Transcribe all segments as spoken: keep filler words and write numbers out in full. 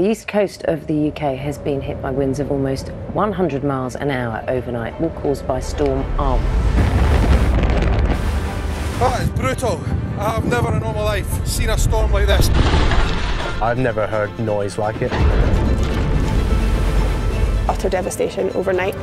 The east coast of the U K has been hit by winds of almost one hundred miles an hour overnight, all caused by Storm Arwen. Oh, it's brutal. I've never in all my life seen a storm like this. I've never heard noise like it. Utter devastation overnight.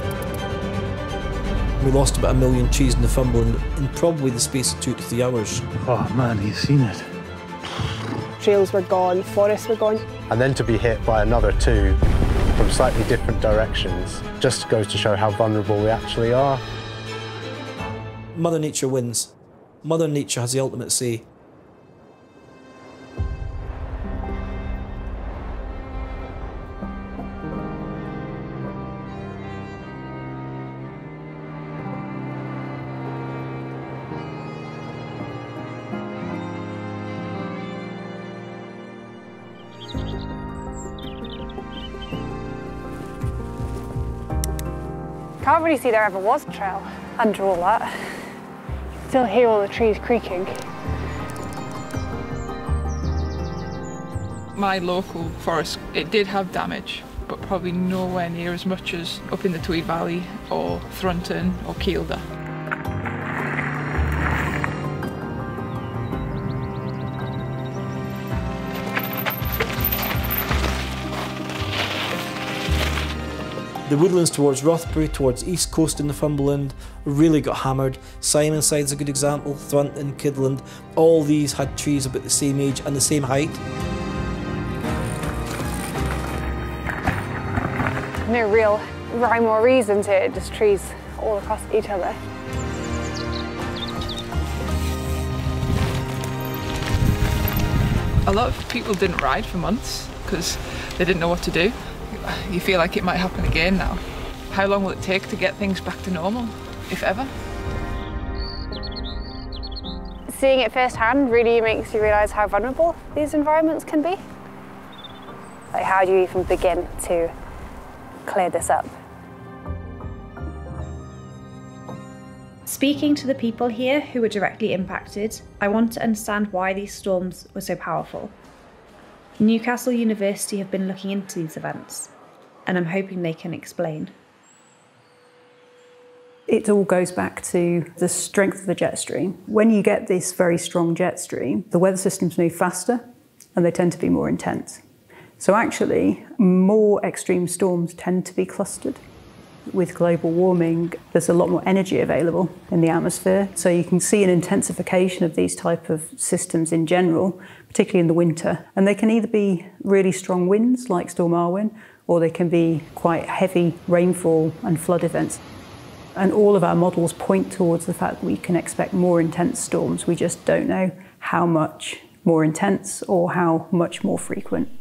We lost about a million trees in Northumberland in probably the space of two to three hours. Oh man, you've seen it. Trails were gone, forests were gone. And then to be hit by another two from slightly different directions just goes to show how vulnerable we actually are. Mother Nature wins. Mother Nature has the ultimate say. Can't really see there ever was a trail under all that. Still hear all the trees creaking. My local forest, it did have damage, but probably nowhere near as much as up in the Tweed Valley or Thrunton or Kielder. The woodlands towards Rothbury, towards east coast in Northumberland, really got hammered. Simonside's a good example, Thrunton, Kidland, all these had trees about the same age and the same height. No real rhyme or reason to it, just trees all across each other. A lot of people didn't ride for months because they didn't know what to do. You feel like it might happen again now. How long will it take to get things back to normal, if ever? Seeing it firsthand really makes you realise how vulnerable these environments can be. Like, how do you even begin to clear this up? Speaking to the people here who were directly impacted, I want to understand why these storms were so powerful. Newcastle University have been looking into these events, and I'm hoping they can explain. It all goes back to the strength of the jet stream. When you get this very strong jet stream, the weather systems move faster and they tend to be more intense. So actually, more extreme storms tend to be clustered. With global warming, there's a lot more energy available in the atmosphere. So you can see an intensification of these type of systems in general, particularly in the winter. And they can either be really strong winds like Storm Arwen, or they can be quite heavy rainfall and flood events. And all of our models point towards the fact that we can expect more intense storms. We just don't know how much more intense or how much more frequent.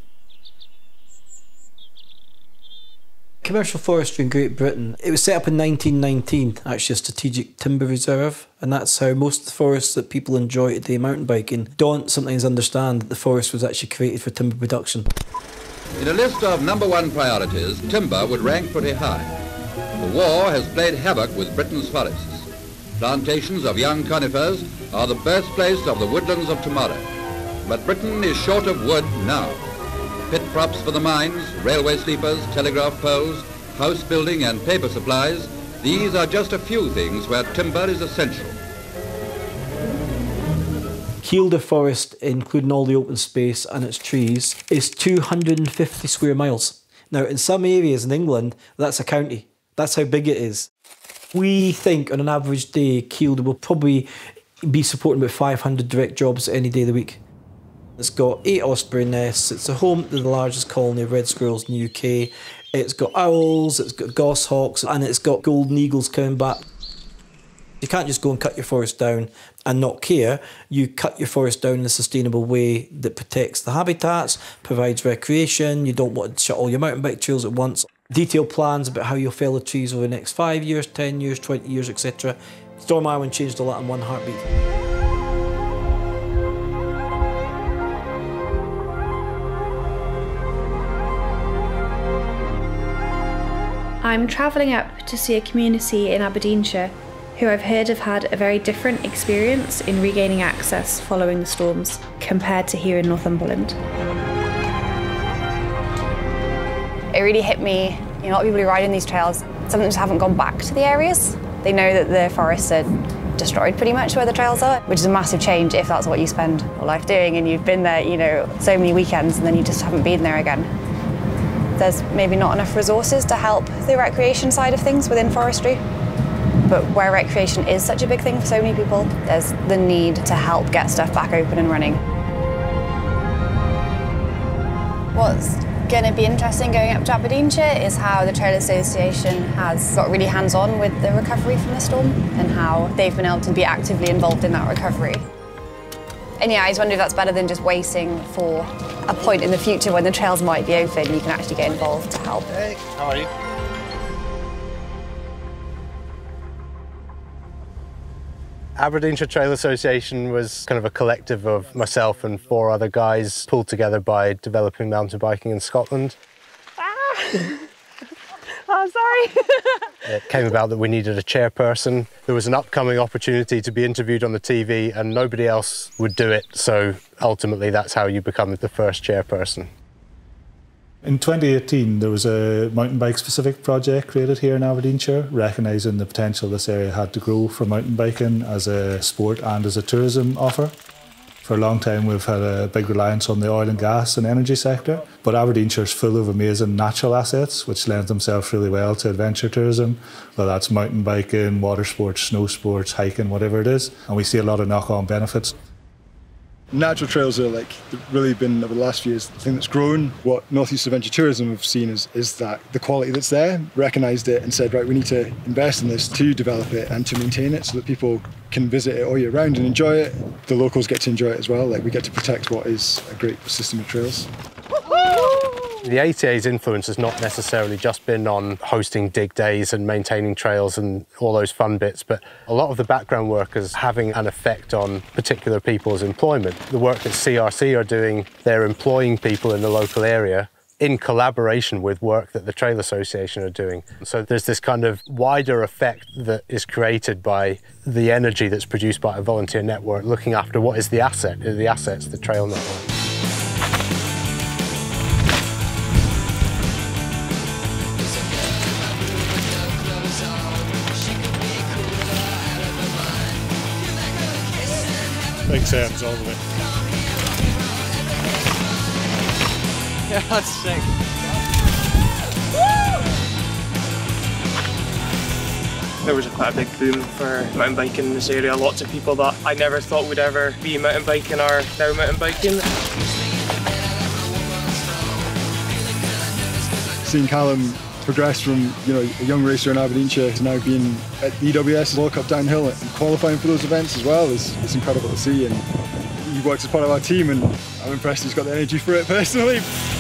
Commercial forestry in Great Britain, it was set up in nineteen nineteen, actually a strategic timber reserve, and that's how most of the forests that people enjoy today mountain biking don't sometimes understand that the forest was actually created for timber production. In a list of number one priorities, timber would rank pretty high. The war has played havoc with Britain's forests. Plantations of young conifers are the birthplace of the woodlands of tomorrow. But Britain is short of wood now. Pit props for the mines, railway sleepers, telegraph poles, house building and paper supplies, these are just a few things where timber is essential. Kielder Forest, including all the open space and its trees, is two hundred fifty square miles. Now, in some areas in England, that's a county. That's how big it is. We think on an average day, Kielder will probably be supporting about five hundred direct jobs any day of the week. It's got eight osprey nests, it's a home to the largest colony of red squirrels in the U K, it's got owls, it's got goshawks, and it's got golden eagles coming back. You can't just go and cut your forest down and not care. You cut your forest down in a sustainable way that protects the habitats, provides recreation, you don't want to shut all your mountain bike trails at once. Detailed plans about how you'll fell the trees over the next five years, ten years, twenty years, et cetera. Storm Arwen changed a lot in one heartbeat. I'm travelling up to see a community in Aberdeenshire who I've heard have had a very different experience in regaining access following the storms compared to here in Northumberland. It really hit me, you know, a lot of people who ride in these trails, some of them just haven't gone back to the areas. They know that the forests are destroyed pretty much where the trails are, which is a massive change if that's what you spend your life doing and you've been there, you know, so many weekends and then you just haven't been there again. There's maybe not enough resources to help the recreation side of things within forestry. But where recreation is such a big thing for so many people, there's the need to help get stuff back open and running. What's going to be interesting going up to Aberdeenshire is how the Trail Association has got really hands-on with the recovery from the storm and how they've been able to be actively involved in that recovery. And yeah, I just wonder if that's better than just waiting for a point in the future when the trails might be open, you can actually get involved to help. Hey, how are you? Aberdeenshire Trail Association was kind of a collective of myself and four other guys pulled together by developing mountain biking in Scotland. Ah. Oh, sorry. It came about that we needed a chairperson. There was an upcoming opportunity to be interviewed on the T V and nobody else would do it, so ultimately that's how you become the first chairperson. In twenty eighteen, there was a mountain bike specific project created here in Aberdeenshire, recognising the potential this area had to grow for mountain biking as a sport and as a tourism offer. For a long time we've had a big reliance on the oil and gas and energy sector, but Aberdeenshire is full of amazing natural assets which lend themselves really well to adventure tourism, whether that's mountain biking, water sports, snow sports, hiking, whatever it is, and we see a lot of knock-on benefits. Natural trails are like really been over the last few years the thing that's grown. What North East Adventure Tourism have seen is, is that the quality that's there, recognised it and said, right, we need to invest in this to develop it and to maintain it so that people can visit it all year round and enjoy it. The locals get to enjoy it as well, like we get to protect what is a great system of trails. The A T A's influence has not necessarily just been on hosting dig days and maintaining trails and all those fun bits, but a lot of the background work is having an effect on particular people's employment. The work that C R C are doing, they're employing people in the local area in collaboration with work that the Trail Association are doing. So there's this kind of wider effect that is created by the energy that's produced by a volunteer network looking after what is the asset, the assets, the trail network. Big sounds all the way. Yeah, that's sick. There was a quite a big boom for mountain biking in this area. Lots of people that I never thought would ever be mountain biking are now mountain biking. Seeing Callum progress from, you know, a young racer in Aberdeenshire to now being at the E W S World Cup downhill and qualifying for those events as well is it's incredible to see, and he works as part of our team and I'm impressed he's got the energy for it personally.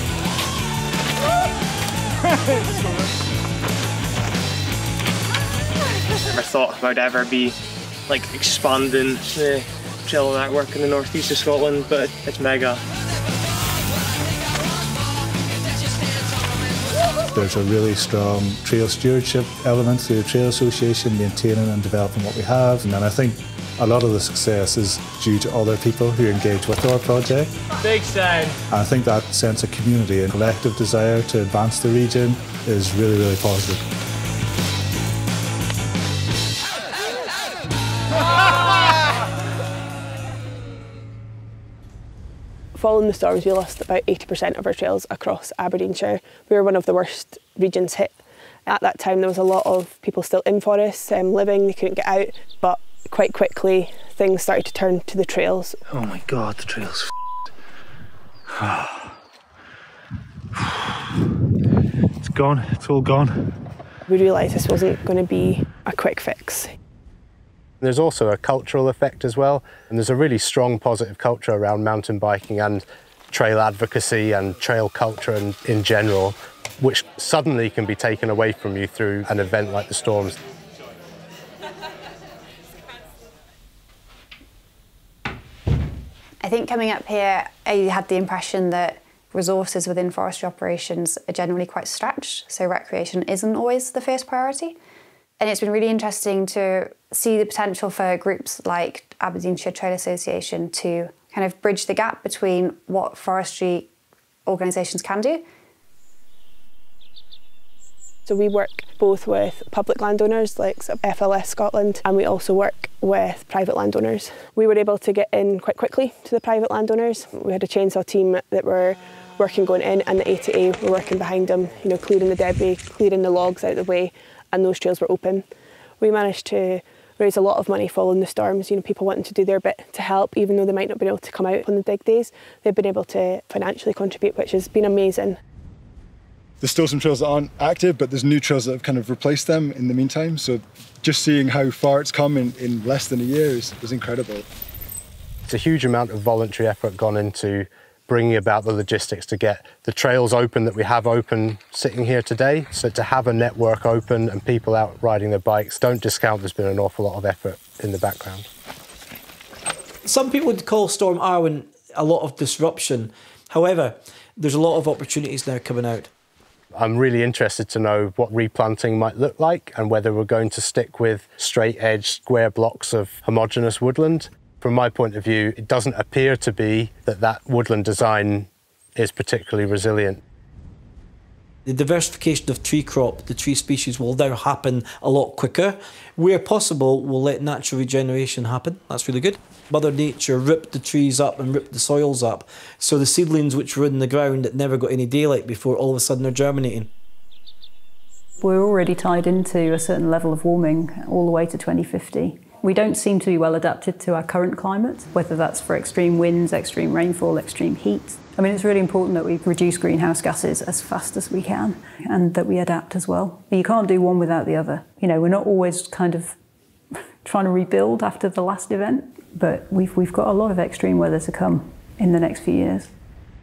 Never thought I'd ever be like expanding the trail network in the northeast of Scotland, but it's mega. There's a really strong trail stewardship element through the Trail Association, maintaining and developing what we have, and then I think a lot of the success is due to other people who engage with our project. Big sound. And I think that sense of community and collective desire to advance the region is really, really positive. Following the storms, we lost about eighty percent of our trails across Aberdeenshire. We were one of the worst regions hit. At that time, there was a lot of people still in forests, um, living, they couldn't get out, but quite quickly, things started to turn to the trails. Oh my God, the trail's f***ed. It's gone, it's all gone. We realised this wasn't going to be a quick fix. There's also a cultural effect as well, and there's a really strong positive culture around mountain biking and trail advocacy and trail culture in, in general, which suddenly can be taken away from you through an event like the storms. I think coming up here, I had the impression that resources within forestry operations are generally quite stretched, so recreation isn't always the first priority. And it's been really interesting to see the potential for groups like Aberdeenshire Trail Association to kind of bridge the gap between what forestry organisations can do So we work both with public landowners like F L S Scotland, and we also work with private landowners. We were able to get in quite quickly to the private landowners. We had a chainsaw team that were working going in, and the A T A were working behind them, you know, clearing the debris, clearing the logs out of the way, and those trails were open. We managed to raise a lot of money following the storms, you know, people wanting to do their bit to help, even though they might not be able to come out on the dig days. They've been able to financially contribute, which has been amazing. There's still some trails that aren't active, but there's new trails that have kind of replaced them in the meantime. So just seeing how far it's come in, in less than a year is, is incredible. It's a huge amount of voluntary effort gone into bringing about the logistics to get the trails open that we have open sitting here today. So to have a network open and people out riding their bikes, don't discount there's been an awful lot of effort in the background. Some people would call Storm Arwen a lot of disruption. However, there's a lot of opportunities now coming out. I'm really interested to know what replanting might look like and whether we're going to stick with straight-edge square blocks of homogeneous woodland. From my point of view, it doesn't appear to be that that woodland design is particularly resilient. The diversification of tree crop, the tree species, will now happen a lot quicker. Where possible, we'll let natural regeneration happen. That's really good. Mother Nature ripped the trees up and ripped the soils up. So the seedlings which were in the ground that never got any daylight before, all of a sudden are germinating. We're already tied into a certain level of warming all the way to twenty fifty. We don't seem to be well adapted to our current climate, whether that's for extreme winds, extreme rainfall, extreme heat. I mean, it's really important that we reduce greenhouse gases as fast as we can and that we adapt as well. You can't do one without the other. You know, we're not always kind of trying to rebuild after the last event, but we've, we've got a lot of extreme weather to come in the next few years.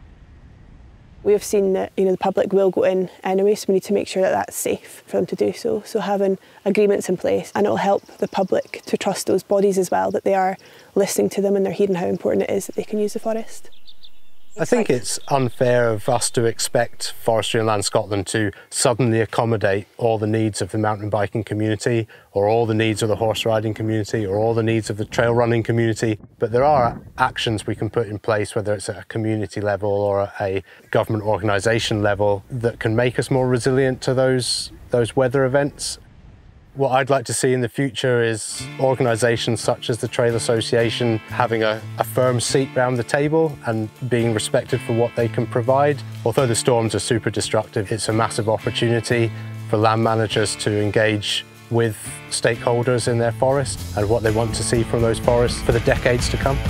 We have seen that, you know, the public will go in anyway, so we need to make sure that that's safe for them to do so. So having agreements in place, and it'll help the public to trust those bodies as well, that they are listening to them and they're hearing how important it is that they can use the forest. I think it's unfair of us to expect Forestry and Land Scotland to suddenly accommodate all the needs of the mountain biking community, or all the needs of the horse riding community, or all the needs of the trail running community. But there are actions we can put in place, whether it's at a community level or at a government organisation level, that can make us more resilient to those, those weather events. What I'd like to see in the future is organisations such as the Trail Association having a, a firm seat round the table and being respected for what they can provide. Although the storms are super destructive, it's a massive opportunity for land managers to engage with stakeholders in their forest and what they want to see from those forests for the decades to come.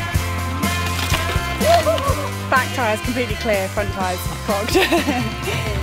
Back tyres completely clear, front tyres cocked.